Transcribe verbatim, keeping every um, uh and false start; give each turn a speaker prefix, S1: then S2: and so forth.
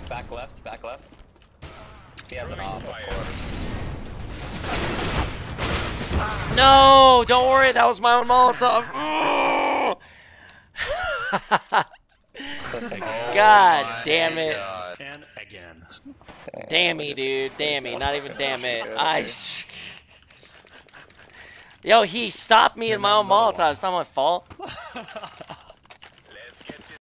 S1: Back left, back left. He has an off, of course.
S2: No, don't worry, that was my own Molotov. God
S3: Oh
S2: damn it.
S3: God.
S4: And again.
S2: Damn me, dude. Damn me. Not even damn it. I. Yo, he stopped me in my own Molotov. It's not my fault.